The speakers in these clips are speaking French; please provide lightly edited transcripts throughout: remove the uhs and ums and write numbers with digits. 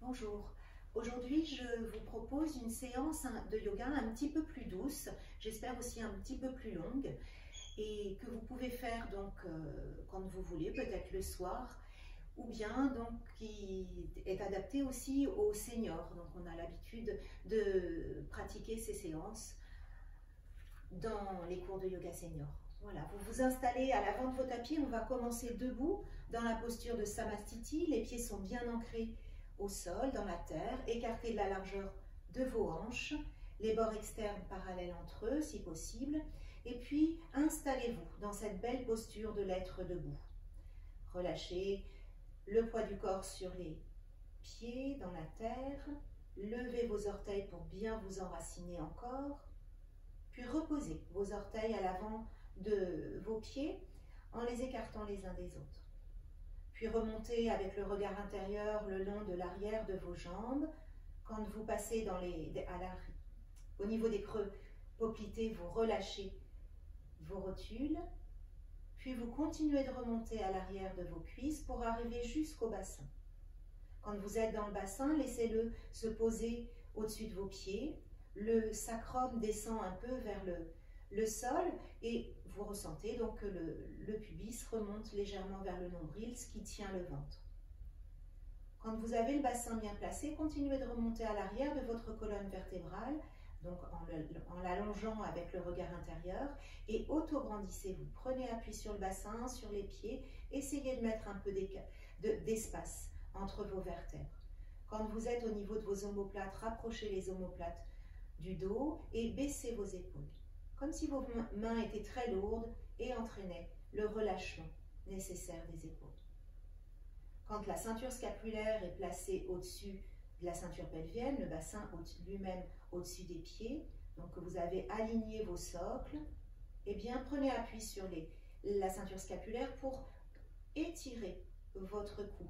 Bonjour, aujourd'hui je vous propose une séance de yoga un petit peu plus douce, j'espère aussi un petit peu plus longue et que vous pouvez faire donc quand vous voulez, peut-être le soir ou bien donc qui est adapté aussi aux seniors. Donc on a l'habitude de pratiquer ces séances dans les cours de yoga senior. Voilà, vous vous installez à l'avant de vos tapis, on va commencer debout dans la posture de Samastiti, les pieds sont bien ancrés au sol, dans la terre, écartés de la largeur de vos hanches, les bords externes parallèles entre eux si possible, et puis installez-vous dans cette belle posture de l'être debout. Relâchez le poids du corps sur les pieds, dans la terre, levez vos orteils pour bien vous enraciner encore, puis reposez vos orteils à l'avant de vos pieds en les écartant les uns des autres. Puis remontez avec le regard intérieur le long de l'arrière de vos jambes. Quand vous passez au niveau des creux poplités, vous relâchez vos rotules. Puis vous continuez de remonter à l'arrière de vos cuisses pour arriver jusqu'au bassin. Quand vous êtes dans le bassin, laissez-le se poser au-dessus de vos pieds. Le sacrum descend un peu vers le sol et vous ressentez donc que le pubis remonte légèrement vers le nombril, ce qui tient le ventre. Quand vous avez le bassin bien placé, continuez de remonter à l'arrière de votre colonne vertébrale, donc en l'allongeant avec le regard intérieur, et auto-grandissez-vous. Prenez appui sur le bassin, sur les pieds, essayez de mettre un peu d'espace entre vos vertèbres. Quand vous êtes au niveau de vos omoplates, rapprochez les omoplates du dos et baissez vos épaules, comme si vos mains étaient très lourdes et entraînaient le relâchement nécessaire des épaules. Quand la ceinture scapulaire est placée au-dessus de la ceinture pelvienne, le bassin lui-même au-dessus des pieds, donc que vous avez aligné vos socles, eh bien prenez appui sur la ceinture scapulaire pour étirer votre cou.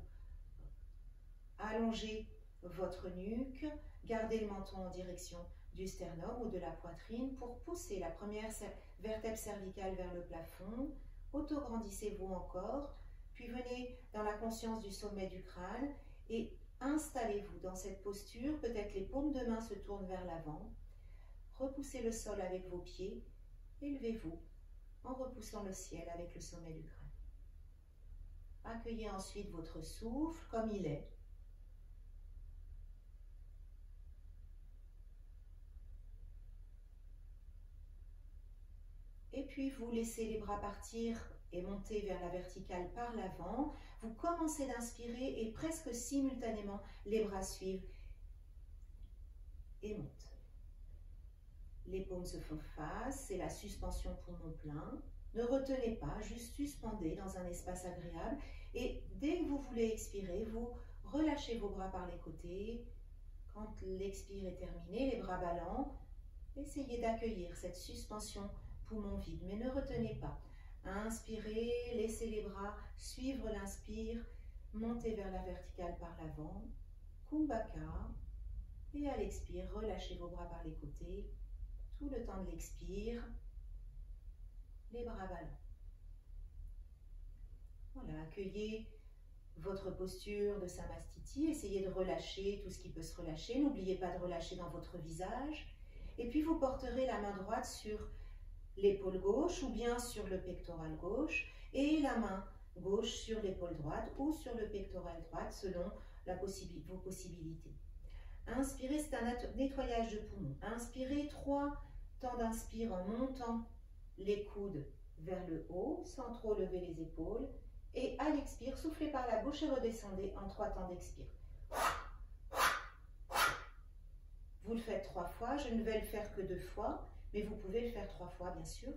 Allongez votre nuque, gardez le menton en direction du sternum ou de la poitrine pour pousser la première vertèbre cervicale vers le plafond. Auto-grandissez-vous encore, puis venez dans la conscience du sommet du crâne et installez-vous dans cette posture. Peut-être les paumes de main se tournent vers l'avant. Repoussez le sol avec vos pieds. Élevez-vous en repoussant le ciel avec le sommet du crâne. Accueillez ensuite votre souffle comme il est. Et puis vous laissez les bras partir et monter vers la verticale par l'avant. Vous commencez d'inspirer et presque simultanément les bras suivent et montent. Les paumes se font face, c'est la suspension poumon plein. Ne retenez pas, juste suspendez dans un espace agréable. Et dès que vous voulez expirer, vous relâchez vos bras par les côtés. Quand l'expire est terminé, les bras ballants, essayez d'accueillir cette suspension poumon vide, mais ne retenez pas. Inspirez, laissez les bras suivre l'inspire, montez vers la verticale par l'avant, Kumbhaka, et à l'expire, relâchez vos bras par les côtés, tout le temps de l'expire, les bras ballants. Voilà, accueillez votre posture de Samastiti, essayez de relâcher tout ce qui peut se relâcher, n'oubliez pas de relâcher dans votre visage, et puis vous porterez la main droite sur l'épaule gauche ou bien sur le pectoral gauche et la main gauche sur l'épaule droite ou sur le pectoral droit selon vos possibilités. Inspirez, c'est un nettoyage de poumons. Inspirez 3 temps d'inspire en montant les coudes vers le haut sans trop lever les épaules et à l'expire, soufflez par la bouche et redescendez en 3 temps d'expire. Vous le faites 3 fois, je ne vais le faire que 2 fois. Mais vous pouvez le faire 3 fois, bien sûr.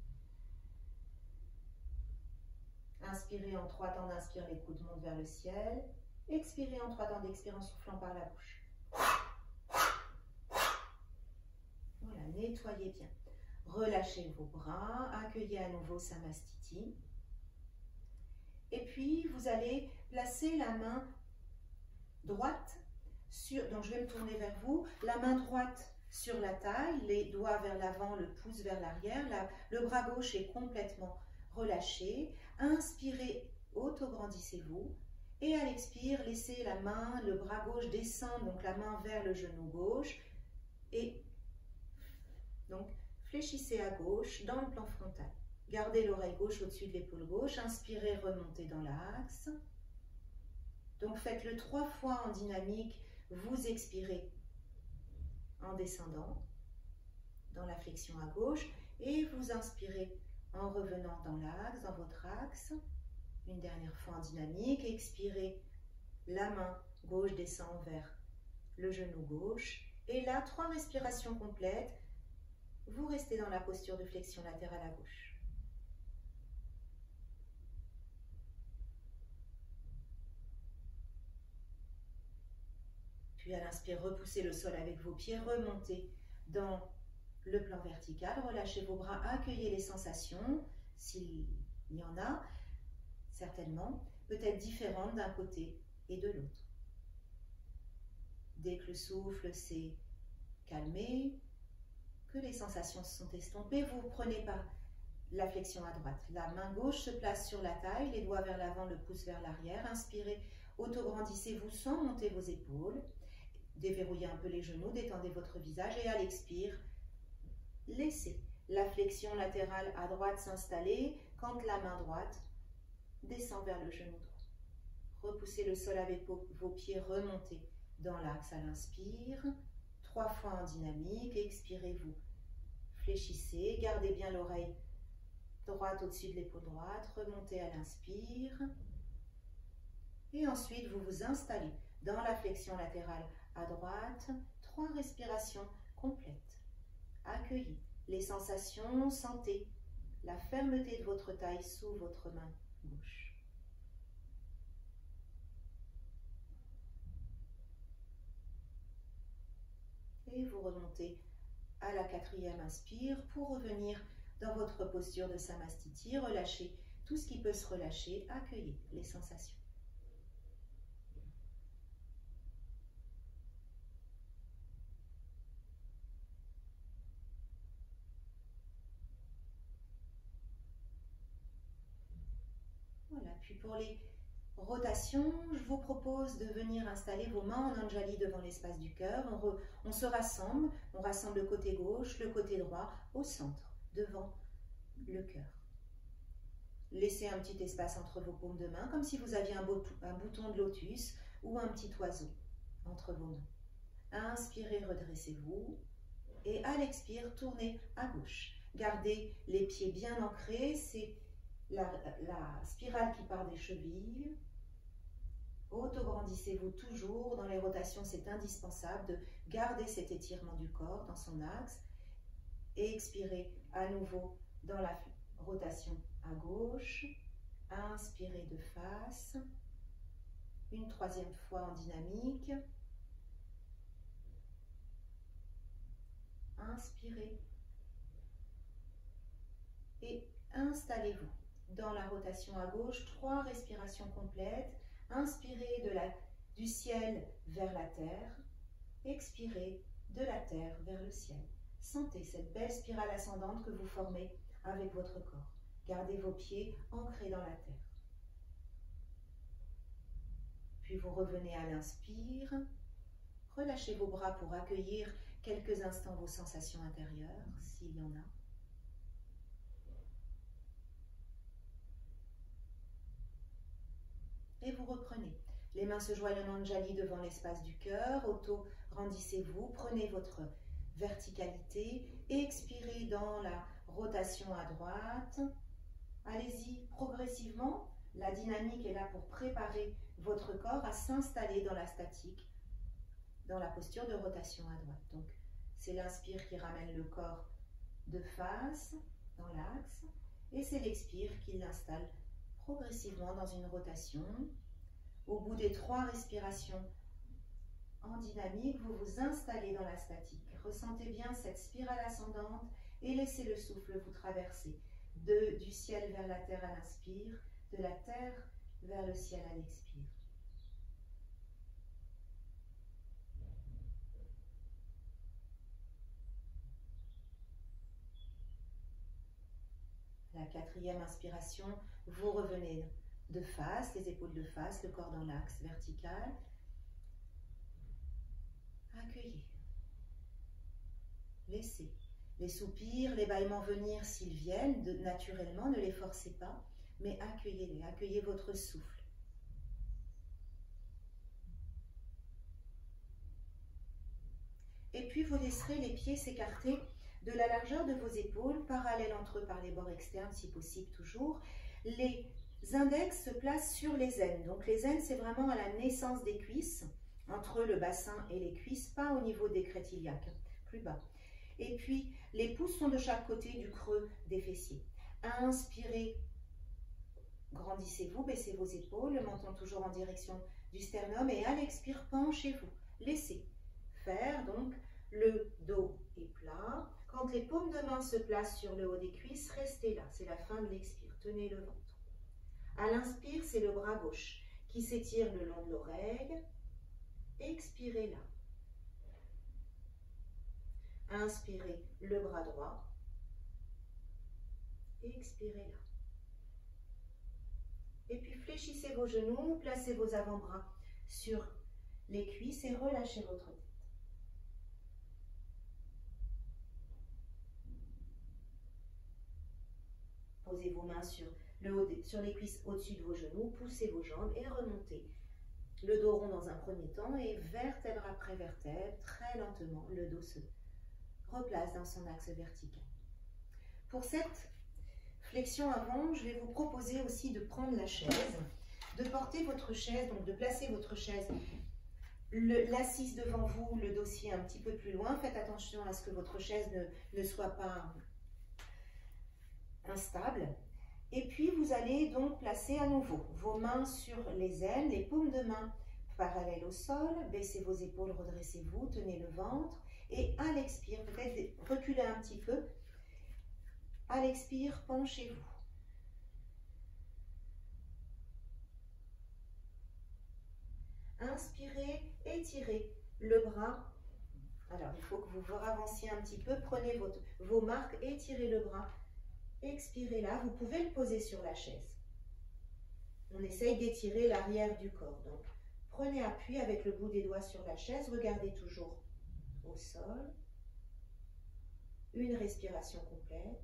Inspirez en 3 temps d'inspire, les coudes montent vers le ciel. Expirez en 3 temps d'expire en soufflant par la bouche. Voilà, nettoyez bien. Relâchez vos bras, accueillez à nouveau Samastiti. Et puis, vous allez placer la main droite sur... Donc, je vais me tourner vers vous. La main droite sur la taille, les doigts vers l'avant, le pouce vers l'arrière, le bras gauche est complètement relâché. Inspirez, auto-grandissez-vous Et à l'expire, laissez la main, le bras gauche descendre, donc la main vers le genou gauche. Et donc, fléchissez à gauche dans le plan frontal. Gardez l'oreille gauche au-dessus de l'épaule gauche. Inspirez, remontez dans l'axe. Donc, faites-le 3 fois en dynamique. Vous expirez en descendant dans la flexion à gauche. Et vous inspirez en revenant dans l'axe, dans votre axe. Une dernière fois en dynamique. Expirez, la main gauche descend vers le genou gauche. Et là, 3 respirations complètes. Vous restez dans la posture de flexion latérale à gauche. Puis à l'inspire, repoussez le sol avec vos pieds, remontez dans le plan vertical, relâchez vos bras, accueillez les sensations, s'il y en a, certainement, peut-être différentes d'un côté et de l'autre. Dès que le souffle s'est calmé, que les sensations se sont estompées, vous prenez par la flexion à droite. La main gauche se place sur la taille, les doigts vers l'avant, le pouce vers l'arrière. Inspirez, autograndissez-vous sans monter vos épaules. Déverrouillez un peu les genoux, détendez votre visage et à l'expire, laissez la flexion latérale à droite s'installer quand la main droite descend vers le genou droit. Repoussez le sol avec vos pieds, remontez dans l'axe à l'inspire. 3 fois en dynamique, expirez-vous. Fléchissez, gardez bien l'oreille droite au-dessus de l'épaule droite, remontez à l'inspire. Et ensuite, vous vous installez dans la flexion latérale à droite. 3 respirations complètes. Accueillez les sensations, sentez la fermeté de votre taille sous votre main gauche. Et vous remontez à la 4e inspire pour revenir dans votre posture de Samastiti. Relâchez tout ce qui peut se relâcher, accueillez les sensations. Voilà, puis pour les rotations, je vous propose de venir installer vos mains en Anjali devant l'espace du cœur. On se rassemble, on rassemble le côté gauche, le côté droit au centre, devant le cœur. Laissez un petit espace entre vos paumes de main, comme si vous aviez un bouton de lotus ou un petit oiseau entre vos mains. Inspirez, redressez-vous. Et à l'expire, tournez à gauche. Gardez les pieds bien ancrés, c'est la spirale qui part des chevilles. Autograndissez-vous toujours. Dans les rotations, c'est indispensable de garder cet étirement du corps dans son axe. Et expirez à nouveau dans la rotation à gauche. Inspirez de face. Une 3e fois en dynamique. Inspirez. Et installez-vous dans la rotation à gauche. 3 respirations complètes. Inspirez du ciel vers la terre. Expirez de la terre vers le ciel. Sentez cette belle spirale ascendante que vous formez avec votre corps. Gardez vos pieds ancrés dans la terre. Puis vous revenez à l'inspire. Relâchez vos bras pour accueillir quelques instants vos sensations intérieures, s'il y en a. Et vous reprenez. Les mains se joignent en Anjali devant l'espace du cœur. Auto-grandissez-vous. Prenez votre verticalité. Expirez dans la rotation à droite. Allez-y progressivement. La dynamique est là pour préparer votre corps à s'installer dans la statique, dans la posture de rotation à droite. Donc, c'est l'inspire qui ramène le corps de face dans l'axe. Et c'est l'expire qui l'installe progressivement dans une rotation. Au bout des 3 respirations en dynamique, vous vous installez dans la statique. Ressentez bien cette spirale ascendante et laissez le souffle vous traverser du ciel vers la terre à l'inspire, de la terre vers le ciel à l'expire. La 4e inspiration, vous revenez de face, les épaules de face, le corps dans l'axe vertical. Accueillez. Laissez. Les soupirs, les bâillements venir s'ils viennent, naturellement, ne les forcez pas, mais accueillez-les, accueillez votre souffle. Et puis vous laisserez les pieds s'écarter de la largeur de vos épaules, parallèles entre eux par les bords externes, si possible toujours. Les index se placent sur les aines. Donc les aines, c'est vraiment à la naissance des cuisses, entre le bassin et les cuisses, pas au niveau des crêtes iliaques, plus bas. Et puis, les pouces sont de chaque côté du creux des fessiers. Inspirez, grandissez-vous, baissez vos épaules, le menton toujours en direction du sternum. Et à l'expire, penchez-vous. Laissez faire, donc, le dos est plat. Quand les paumes de main se placent sur le haut des cuisses, restez là. C'est la fin de l'expire. Tenez le ventre. À l'inspire, c'est le bras gauche qui s'étire le long de l'oreille. Expirez là. Inspirez le bras droit. Expirez là. Et puis fléchissez vos genoux, placez vos avant-bras sur les cuisses et relâchez votre tête. Posez vos mains sur les cuisses au-dessus de vos genoux, poussez vos jambes et remontez. Le dos rond dans un premier temps et vertèbre après vertèbre, très lentement, le dos se replace dans son axe vertical. Pour cette flexion avant, je vais vous proposer aussi de prendre la chaise, de porter votre chaise, donc de placer votre chaise, l'assise devant vous, le dossier un petit peu plus loin. Faites attention à ce que votre chaise ne soit pas instable. Et puis vous allez donc placer à nouveau vos mains sur les aines, les paumes de main parallèles au sol, baissez vos épaules, redressez-vous, tenez le ventre. Et à l'expire, peut-être reculez un petit peu. À l'expire, penchez-vous. Inspirez, étirez le bras. Alors, il faut que vous vous avanciez un petit peu. Prenez vos marques, étirez le bras. Expirez là. Vous pouvez le poser sur la chaise. On essaye d'étirer l'arrière du corps. Donc, prenez appui avec le bout des doigts sur la chaise. Regardez toujours au sol. Une respiration complète.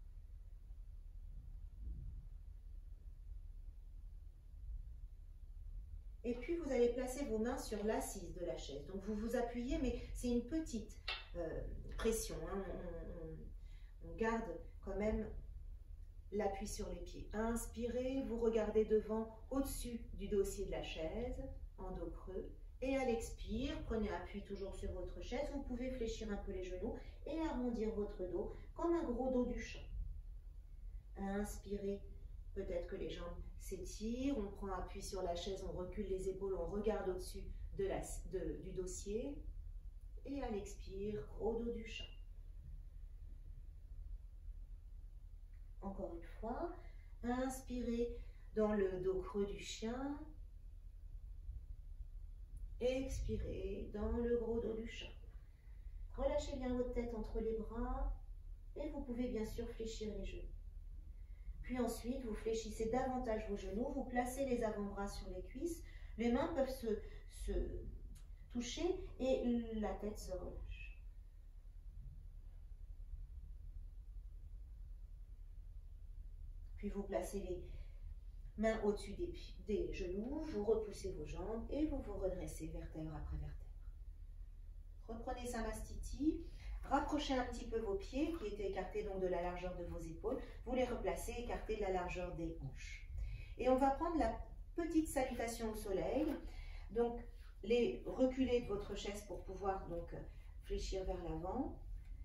Et puis vous allez placer vos mains sur l'assise de la chaise. Donc vous vous appuyez, mais c'est une petite pression. Hein. On garde quand même l'appui sur les pieds. Inspirez, vous regardez devant, au-dessus du dossier de la chaise, en dos creux. Et à l'expire, prenez appui toujours sur votre chaise. Vous pouvez fléchir un peu les genoux et arrondir votre dos comme un gros dos du chat. Inspirez, peut-être que les jambes s'étirent. On prend appui sur la chaise, on recule les épaules, on regarde au-dessus du dossier. Et à l'expire, gros dos du chat. Encore une fois, inspirez dans le dos creux du chien. Expirez dans le gros dos du chat. Relâchez bien votre tête entre les bras et vous pouvez bien sûr fléchir les genoux. Puis ensuite, vous fléchissez davantage vos genoux, vous placez les avant-bras sur les cuisses, les mains peuvent se toucher et la tête se relâche. Puis vous placez les mains au-dessus des genoux, vous repoussez vos jambes et vous vous redressez vertèbre après vertèbre. Reprenez Samastiti, rapprochez un petit peu vos pieds qui étaient écartés donc de la largeur de vos épaules, vous les replacez écartés de la largeur des hanches. Et on va prendre la petite salutation au soleil, donc les reculer de votre chaise pour pouvoir donc fléchir vers l'avant.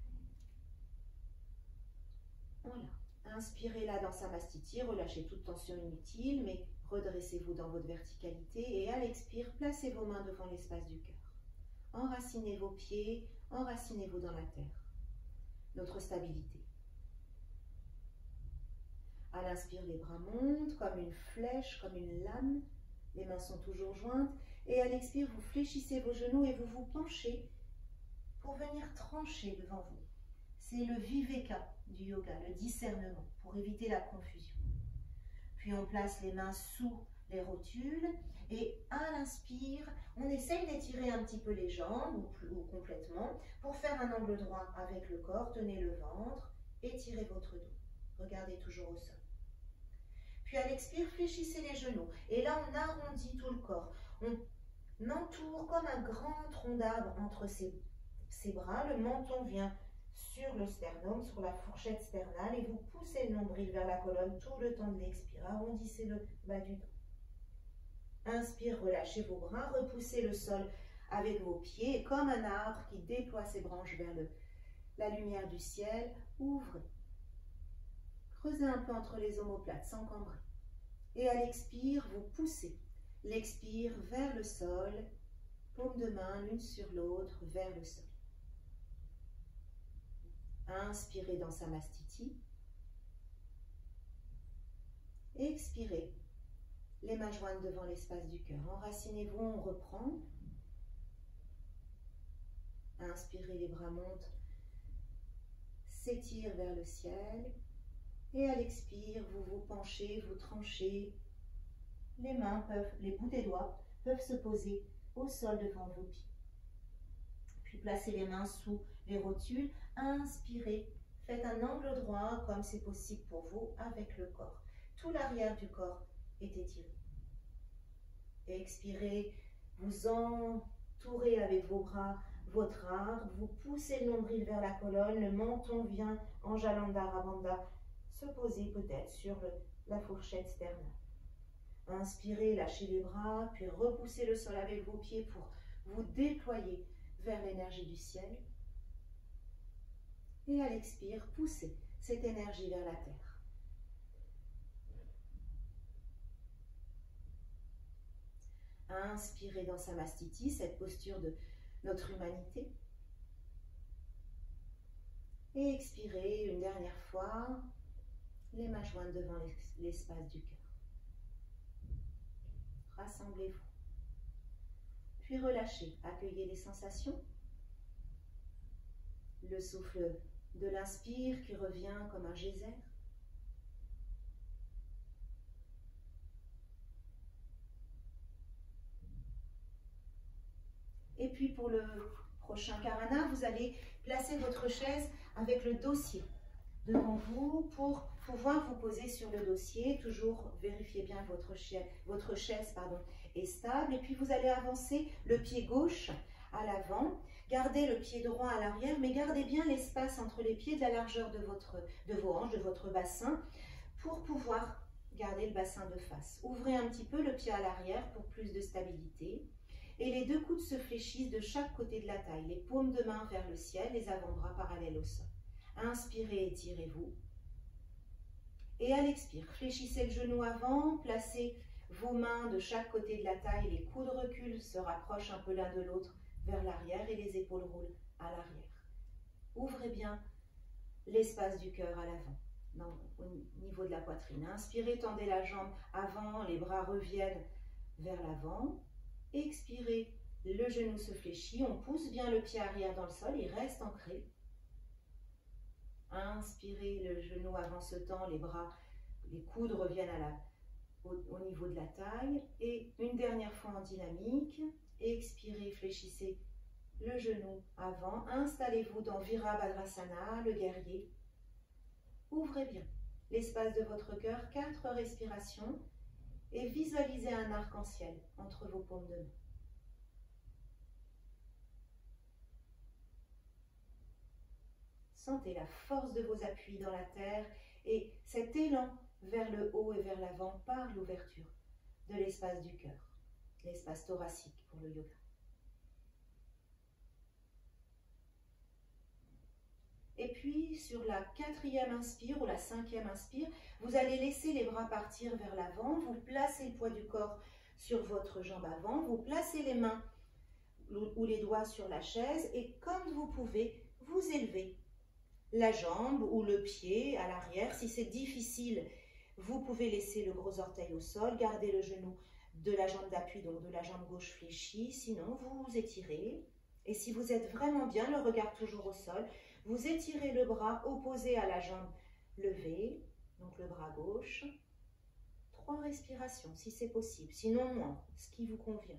Voilà. Inspirez là dans Samastiti, relâchez toute tension inutile, mais redressez-vous dans votre verticalité et à l'expire, placez vos mains devant l'espace du cœur. Enracinez vos pieds, enracinez-vous dans la terre. Notre stabilité. À l'inspire, les bras montent comme une flèche, comme une lame. Les mains sont toujours jointes. Et à l'expire, vous fléchissez vos genoux et vous vous penchez pour venir trancher devant vous. C'est le viveka du yoga, le discernement, pour éviter la confusion. Puis on place les mains sous les rotules. Et à l'inspire, on essaye d'étirer un petit peu les jambes ou complètement pour faire un angle droit avec le corps. Tenez le ventre, étirez votre dos. Regardez toujours au sol. Puis à l'expire, fléchissez les genoux. Et là, on arrondit tout le corps. On entoure comme un grand tronc d'arbre entre ses bras. Le menton vient sur le sternum, sur la fourchette sternale. Et vous poussez le nombril vers la colonne tout le temps de l'expire. Arrondissez le bas du dos. Inspire, relâchez vos bras, repoussez le sol avec vos pieds, comme un arbre qui déploie ses branches vers la lumière du ciel. Ouvrez. Creusez un peu entre les omoplates sans cambrer. Et à l'expire, vous poussez. L'expire vers le sol, paume de main l'une sur l'autre vers le sol. Inspirez dans Samastiti. Expirez. Les mains jointes devant l'espace du cœur. Enracinez-vous, on reprend. Inspirez, les bras montent, s'étirent vers le ciel. Et à l'expire, vous vous penchez, vous tranchez. Les mains les bouts des doigts peuvent se poser au sol devant vos pieds. Puis placez les mains sous les rotules. Inspirez, faites un angle droit comme c'est possible pour vous avec le corps. Tout l'arrière du corps est étiré. Expirez, vous entourez avec vos bras votre arbre, vous poussez le nombril vers la colonne, le menton vient en Jalandhara Bandha se poser peut-être sur la fourchette sternale. Inspirez, lâchez les bras, puis repoussez le sol avec vos pieds pour vous déployer vers l'énergie du ciel. Et à l'expire, poussez cette énergie vers la terre. Inspirez dans Samastiti, cette posture de notre humanité. Et expirez une dernière fois, les mains jointes devant l'espace du cœur. Rassemblez-vous. Puis relâchez, accueillez les sensations. Le souffle de l'inspire qui revient comme un geyser. Et puis pour le prochain Karana, vous allez placer votre chaise avec le dossier devant vous pour pouvoir vous poser sur le dossier. Toujours vérifiez bien votre chaise est stable. Et puis vous allez avancer le pied gauche à l'avant. Gardez le pied droit à l'arrière, mais gardez bien l'espace entre les pieds de la largeur de vos hanches, de votre bassin, pour pouvoir garder le bassin de face. Ouvrez un petit peu le pied à l'arrière pour plus de stabilité. Et les deux coudes se fléchissent de chaque côté de la taille, les paumes de main vers le ciel, les avant-bras parallèles au sol. Inspirez, étirez-vous. Et à l'expire, fléchissez le genou avant, placez vos mains de chaque côté de la taille, les coudes reculent, se rapprochent un peu l'un de l'autre vers l'arrière et les épaules roulent à l'arrière. Ouvrez bien l'espace du cœur à l'avant, au niveau de la poitrine. Inspirez, tendez la jambe avant, les bras reviennent vers l'avant. Expirez, le genou se fléchit, on pousse bien le pied arrière dans le sol, il reste ancré. Inspirez, le genou avant se tend, les coudes reviennent au niveau de la taille. Et une dernière fois en dynamique, expirez, fléchissez le genou avant, installez-vous dans Virabhadrasana, le guerrier. Ouvrez bien l'espace de votre cœur, 4 respirations. Et visualisez un arc-en-ciel entre vos paumes de main. Sentez la force de vos appuis dans la terre et cet élan vers le haut et vers l'avant par l'ouverture de l'espace du cœur, l'espace thoracique pour le yoga. Et puis, sur la 4e inspire ou la 5e inspire, vous allez laisser les bras partir vers l'avant, vous placez le poids du corps sur votre jambe avant, vous placez les mains ou les doigts sur la chaise et comme vous pouvez, vous élevez la jambe ou le pied à l'arrière. Si c'est difficile, vous pouvez laisser le gros orteil au sol, garder le genou de la jambe d'appui, donc de la jambe gauche fléchie, sinon vous étirez. Et si vous êtes vraiment bien, le regard toujours au sol, vous étirez le bras opposé à la jambe levée, donc le bras gauche. 3 respirations, si c'est possible, sinon moins, ce qui vous convient.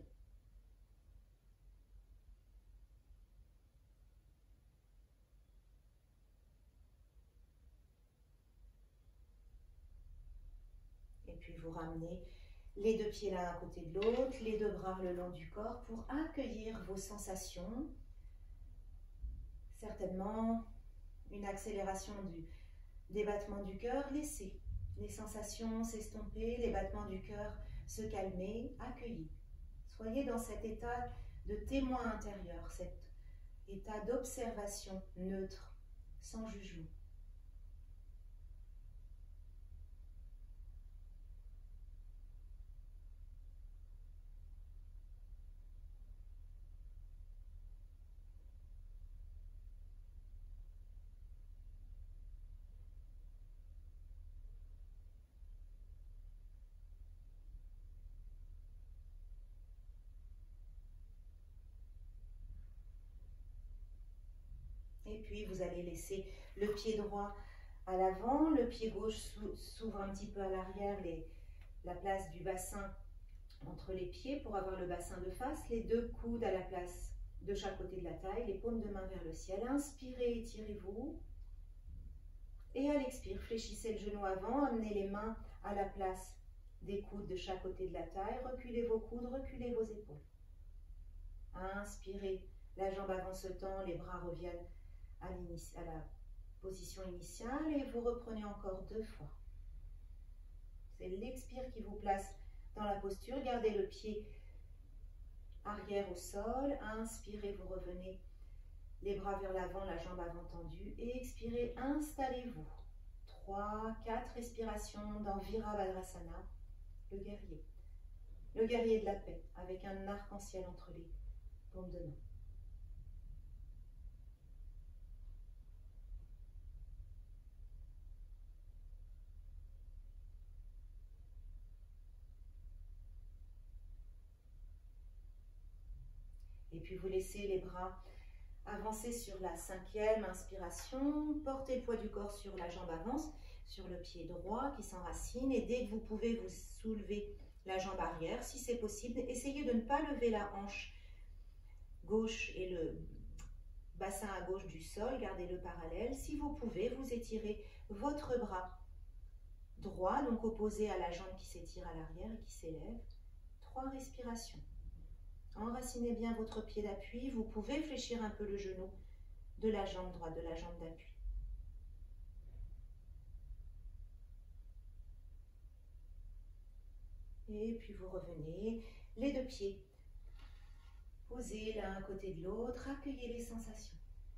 Et puis vous ramenez les 2 pieds l'un à côté de l'autre, les 2 bras le long du corps pour accueillir vos sensations. Certainement une accélération des battements du cœur. Laissez les sensations s'estomper, les battements du cœur se calmer, accueillis. Soyez dans cet état de témoin intérieur, cet état d'observation neutre, sans jugement. Et puis vous allez laisser le pied droit à l'avant, le pied gauche s'ouvre un petit peu à l'arrière, la place du bassin entre les pieds pour avoir le bassin de face, les 2 coudes à la place de chaque côté de la taille, les paumes de main vers le ciel. Inspirez, étirez-vous. Et à l'expire, fléchissez le genou avant, amenez les mains à la place des coudes de chaque côté de la taille, reculez vos coudes, reculez vos épaules. Inspirez, la jambe avant se tend, les bras reviennent à la position initiale et vous reprenez encore 2 fois. C'est l'expire qui vous place dans la posture. Gardez le pied arrière au sol. Inspirez, vous revenez les bras vers l'avant, la jambe avant tendue. Et expirez, installez-vous. 3, 4 respirations dans Virabhadrasana, le guerrier. Le guerrier de la paix, avec un arc-en-ciel entre les paumes de main. Et puis vous laissez les bras avancer sur la 5e inspiration. Portez le poids du corps sur la jambe avance, sur le pied droit qui s'enracine. Et dès que vous pouvez, vous soulevez la jambe arrière. Si c'est possible, essayez de ne pas lever la hanche gauche et le bassin à gauche du sol. Gardez-le parallèle. Si vous pouvez, vous étirez votre bras droit, donc opposé à la jambe qui s'étire à l'arrière et qui s'élève. 3 respirations. Enracinez bien votre pied d'appui. Vous pouvez fléchir un peu le genou de la jambe droite, de la jambe d'appui. Et puis vous revenez, les 2 pieds posés l'un à côté de l'autre. Accueillez les sensations.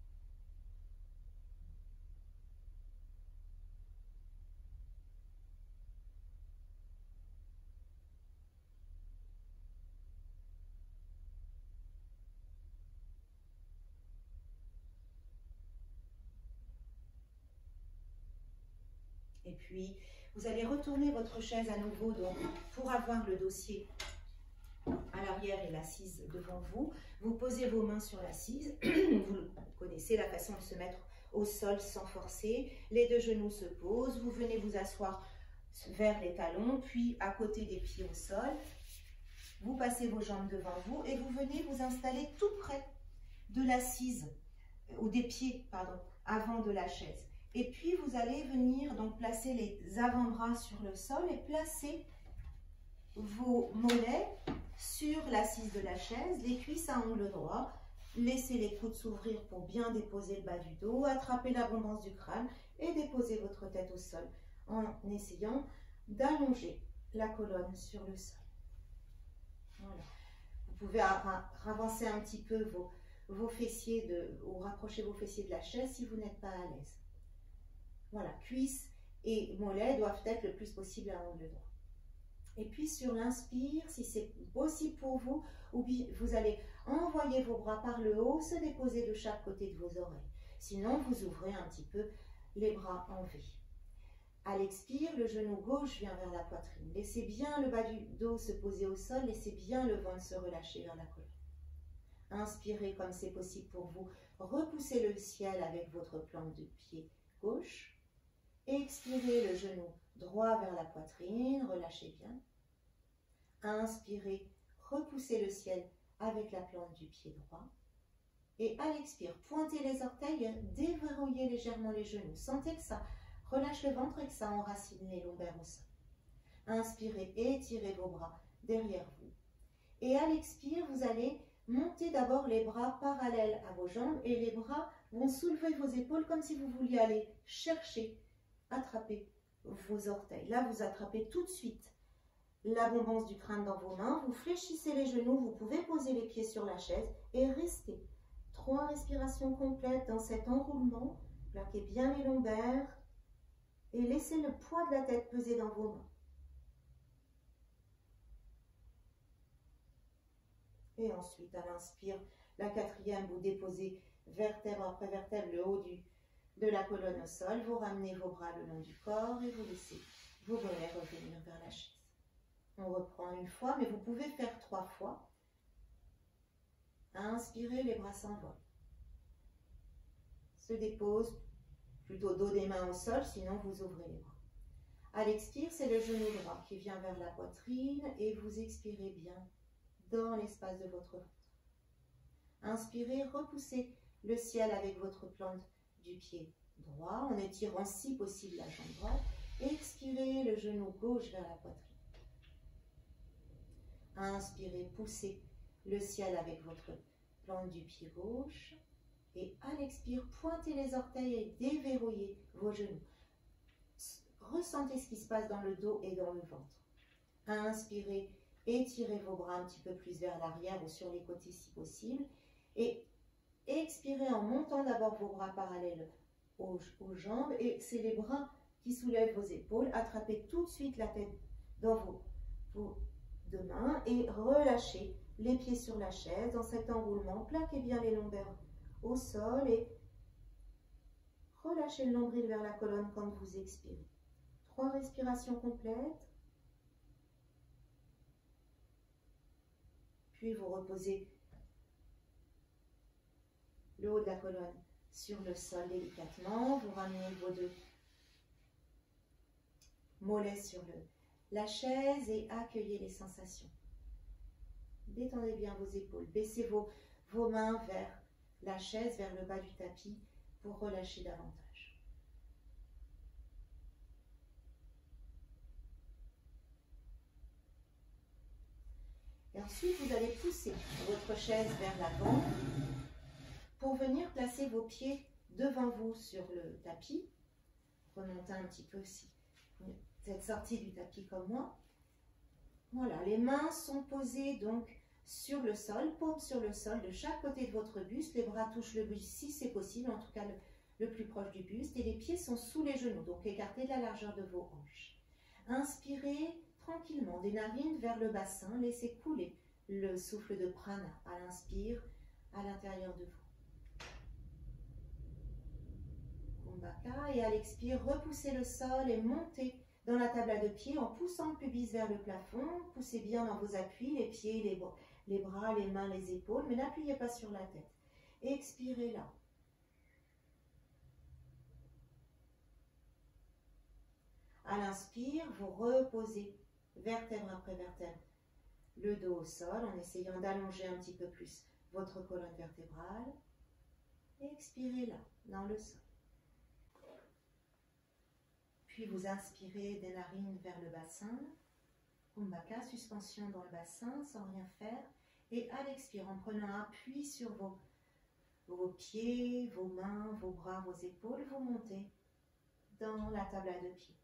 Et puis, vous allez retourner votre chaise à nouveau donc, pour avoir le dossier à l'arrière et l'assise devant vous. Vous posez vos mains sur l'assise. Vous connaissez la façon de se mettre au sol sans forcer. Les 2 genoux se posent. Vous venez vous asseoir vers les talons, puis à côté des pieds au sol. Vous passez vos jambes devant vous et vous venez vous installer tout près de l'assise, ou des pieds, pardon, avant de la chaise. Et puis, vous allez venir donc placer les avant-bras sur le sol et placer vos mollets sur l'assise de la chaise, les cuisses à angle droit. Laissez les coudes s'ouvrir pour bien déposer le bas du dos. Attrapez l'abondance du crâne et déposez votre tête au sol en essayant d'allonger la colonne sur le sol. Voilà. Vous pouvez avancer un petit peu vos fessiers ou rapprocher vos fessiers de la chaise si vous n'êtes pas à l'aise. Voilà, cuisses et mollets doivent être le plus possible à angle droit. Et puis sur l'inspire, si c'est possible pour vous, vous allez envoyer vos bras par le haut, se déposer de chaque côté de vos oreilles. Sinon, vous ouvrez un petit peu les bras en V. À l'expire, le genou gauche vient vers la poitrine. Laissez bien le bas du dos se poser au sol, laissez bien le ventre se relâcher vers la colonne. Inspirez comme c'est possible pour vous. Repoussez le ciel avec votre plante de pied gauche. Expirez le genou droit vers la poitrine, relâchez bien. Inspirez, repoussez le ciel avec la plante du pied droit. Et à l'expire, pointez les orteils, déverrouillez légèrement les genoux. Sentez que ça relâche le ventre et que ça enracine les lombaires au sol. Inspirez, étirez vos bras derrière vous. Et à l'expire, vous allez monter d'abord les bras parallèles à vos jambes et les bras vont soulever vos épaules comme si vous vouliez aller chercher, attraper vos orteils. Là, vous attrapez tout de suite l'abondance du crâne dans vos mains. Vous fléchissez les genoux, vous pouvez poser les pieds sur la chaise et restez. 3 respirations complètes dans cet enroulement. Plaquez bien les lombaires et laissez le poids de la tête peser dans vos mains. Et ensuite, à l'inspire, la 4e, vous déposez vertèbre après vertèbre le haut de la colonne au sol. Vous ramenez vos bras le long du corps et vous laissez vos mollets revenir vers la chaise. On reprend une fois, mais vous pouvez faire 3 fois. Inspirez, les bras s'envolent. Se déposent, plutôt dos des mains au sol, sinon vous ouvrez les bras. À l'expire, c'est le genou droit qui vient vers la poitrine et vous expirez bien dans l'espace de votre ventre. Inspirez, repoussez le ciel avec votre plante du pied droit en étirant si possible la jambe droite. Expirez, le genou gauche vers la poitrine. Inspirez, poussez le ciel avec votre plante du pied gauche. Et à l'expire, pointez les orteils et déverrouillez vos genoux. Ressentez ce qui se passe dans le dos et dans le ventre. Inspirez, étirez vos bras un petit peu plus vers l'arrière ou sur les côtés si possible. Et expirez en montant d'abord vos bras parallèles aux jambes. Et c'est les bras qui soulèvent vos épaules. Attrapez tout de suite la tête dans vos deux mains et relâchez les pieds sur la chaise dans cet enroulement. Plaquez bien les lombaires au sol et relâchez le nombril vers la colonne quand vous expirez. 3 respirations complètes. Puis vous reposez le haut de la colonne sur le sol délicatement. Vous ramenez vos 2 mollets sur la chaise et accueillez les sensations. Détendez bien vos épaules. Baissez vos mains vers la chaise, vers le bas du tapis pour relâcher davantage. Et ensuite, vous allez pousser votre chaise vers l'avant pour venir placer vos pieds devant vous sur le tapis. Remontez un petit peu si vous êtes sorti du tapis comme moi. Voilà, les mains sont posées donc sur le sol, paume sur le sol de chaque côté de votre buste. Les bras touchent le buste si c'est possible, en tout cas le plus proche du buste. Et les pieds sont sous les genoux, donc écartés de la largeur de vos hanches. Inspirez tranquillement des narines vers le bassin. Laissez couler le souffle de prana à l'inspire à l'intérieur de vous. Kumbhaka. Et à l'expire, repoussez le sol et montez dans la table à 2 pieds en poussant le pubis vers le plafond. Poussez bien dans vos appuis, les pieds, les bras, les mains, les épaules, mais n'appuyez pas sur la tête. Expirez là. À l'inspire, vous reposez vertèbre après vertèbre le dos au sol en essayant d'allonger un petit peu plus votre colonne vertébrale. Expirez là, dans le sol. Puis vous inspirez des narines vers le bassin. Kumbhaka, suspension dans le bassin sans rien faire. Et à l'expire, en prenant appui sur vos pieds, vos mains, vos bras, vos épaules, vous montez dans la table à 2 pieds.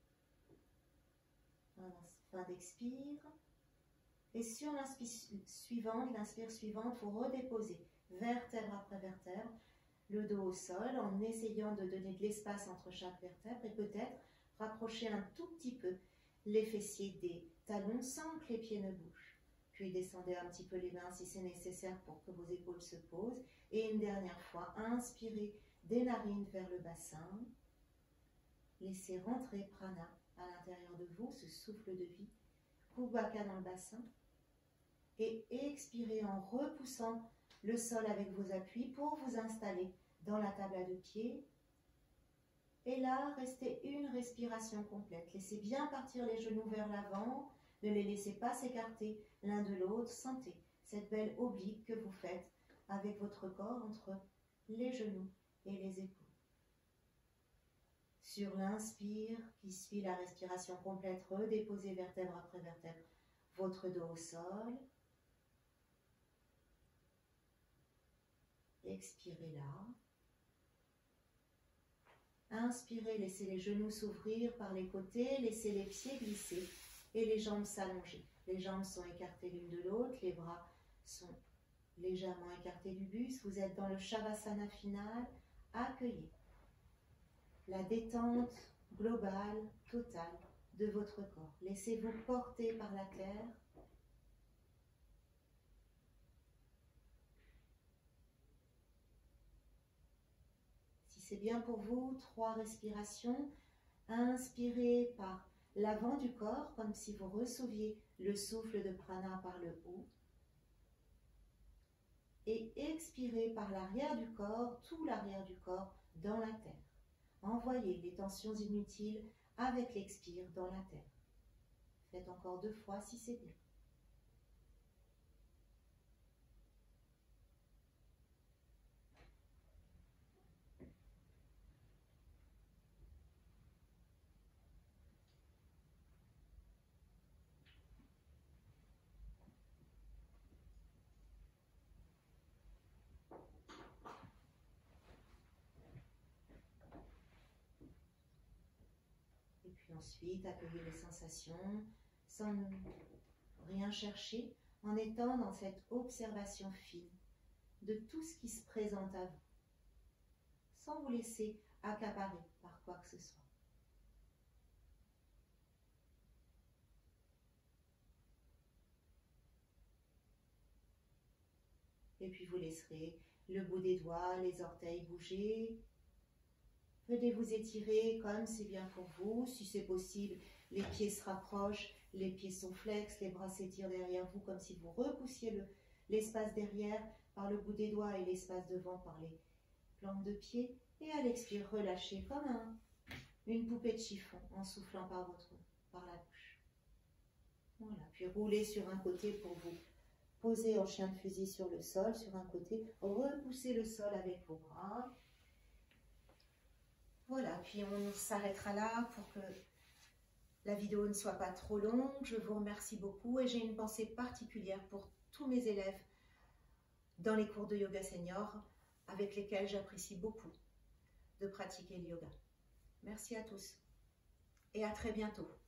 Fin d'expire. Et sur l'inspire suivante, vous redéposez vertèbre après vertèbre, le dos au sol en essayant de donner de l'espace entre chaque vertèbre et peut-être rapprocher un tout petit peu les fessiers des talons sans que les pieds ne bougent. Puis descendez un petit peu les mains si c'est nécessaire pour que vos épaules se posent. Et une dernière fois, inspirez des narines vers le bassin. Laissez rentrer prana à l'intérieur de vous, ce souffle de vie. Kumbhaka dans le bassin. Et expirez en repoussant le sol avec vos appuis pour vous installer dans la table à 2 pieds. Et là, restez une respiration complète. Laissez bien partir les genoux vers l'avant. Ne les laissez pas s'écarter l'un de l'autre. Sentez cette belle oblique que vous faites avec votre corps entre les genoux et les épaules. Sur l'inspire, qui suit la respiration complète, redéposez vertèbre après vertèbre votre dos au sol. Expirez là. Inspirez, laissez les genoux s'ouvrir par les côtés, laissez les pieds glisser et les jambes s'allonger. Les jambes sont écartées l'une de l'autre, les bras sont légèrement écartés du buste. Vous êtes dans le Shavasana final. Accueillez la détente globale, totale de votre corps. Laissez-vous porter par la terre. Si c'est bien pour vous, 3 respirations. Inspirez par l'avant du corps, comme si vous receviez le souffle de prana par le haut. Et expirez par l'arrière du corps, tout l'arrière du corps, dans la terre. Envoyez les tensions inutiles avec l'expire dans la terre. Faites encore 2 fois si c'est bien. Et puis ensuite, accueillez les sensations sans rien chercher, en étant dans cette observation fine de tout ce qui se présente à vous, sans vous laisser accaparer par quoi que ce soit. Et puis vous laisserez le bout des doigts, les orteils bouger. Venez vous étirer comme c'est bien pour vous. Si c'est possible, les pieds se rapprochent, les pieds sont flex, les bras s'étirent derrière vous comme si vous repoussiez l'espace derrière par le bout des doigts et l'espace devant par les plantes de pied. Et à l'expire, relâchez comme une poupée de chiffon en soufflant par la bouche. Voilà, puis roulez sur un côté pour vous poser en chien de fusil sur le sol, sur un côté, repoussez le sol avec vos bras. Voilà, puis on s'arrêtera là pour que la vidéo ne soit pas trop longue. Je vous remercie beaucoup et j'ai une pensée particulière pour tous mes élèves dans les cours de yoga senior avec lesquels j'apprécie beaucoup de pratiquer le yoga. Merci à tous et à très bientôt.